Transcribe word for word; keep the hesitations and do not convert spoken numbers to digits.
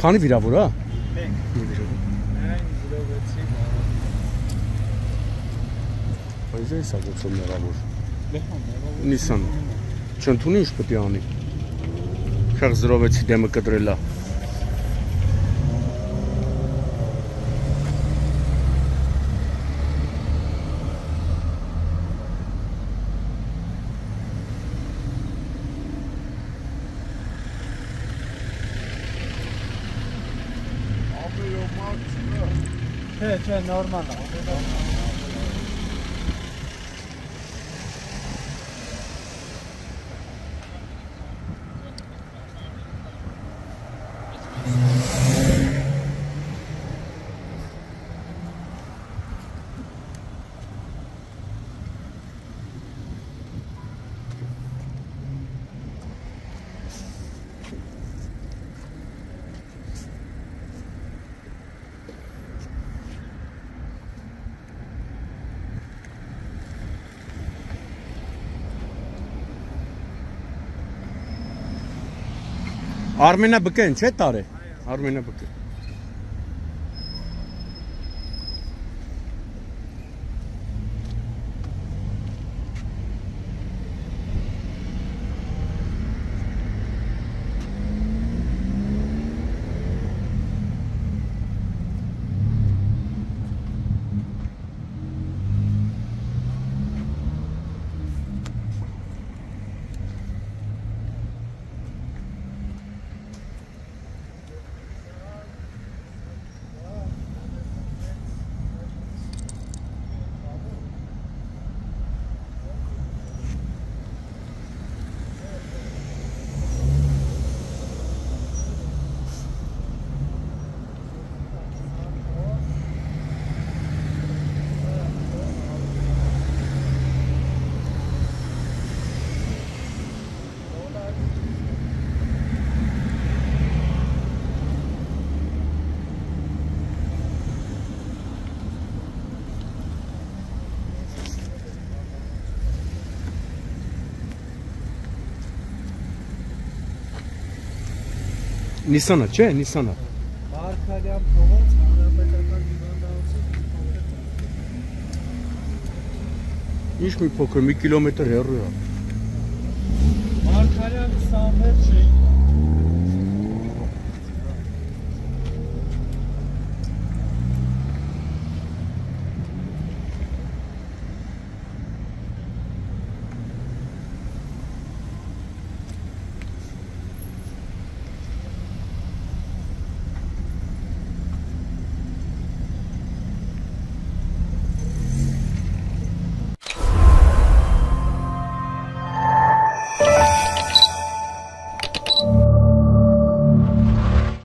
Քանի վիրավոր է։ Բայց էս է գուցե մեղավոր։ Նիսան։ Չընդունի ինչ պետք է անի։ Քեղ զրովեցի դեմը կտրելա։ Չէ, չէ, նորմալ է։ Armena bıkın, çet tare. Armena bıkın. Նիսանը, չէ, Նիսանը։ Մարգարյան փողոց, հանրապետական հիվանդանոցի։ Ինչ մի փոքր, մի կիլոմետր հեռու է։ Մարգարյան քսանվեց չի։